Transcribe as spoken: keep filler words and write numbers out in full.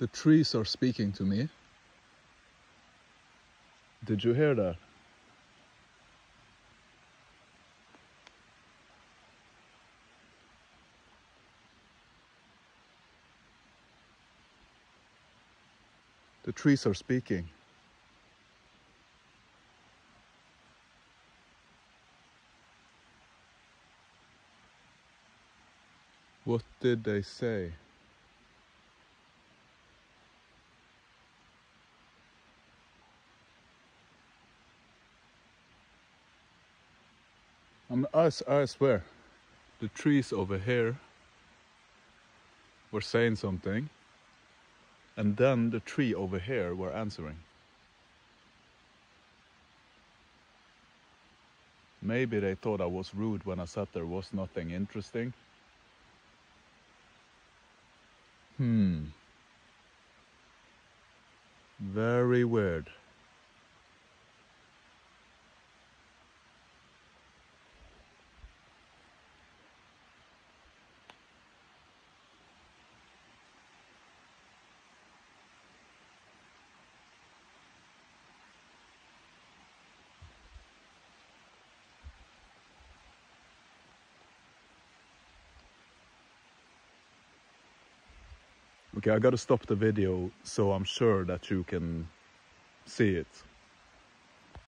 The trees are speaking to me. Did you hear that? The trees are speaking. What did they say? I'm, I, I swear, the trees over here were saying something, and then the tree over here were answering. Maybe they thought I was rude when I said there was nothing interesting. Hmm. Very weird. Okay, I gotta stop the video so I'm sure that you can see it.